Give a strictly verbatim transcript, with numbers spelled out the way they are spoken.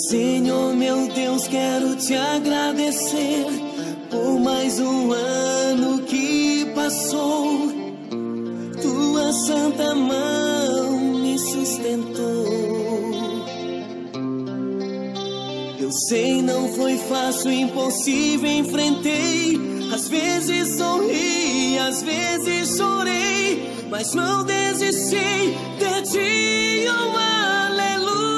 Senhor meu Deus, quero te agradecer por mais um ano que passou. Tua santa mão me sustentou. Eu sei, não foi fácil, impossível, enfrentei. Às vezes sorri, às vezes chorei, mas não desisti de ti, oh aleluia.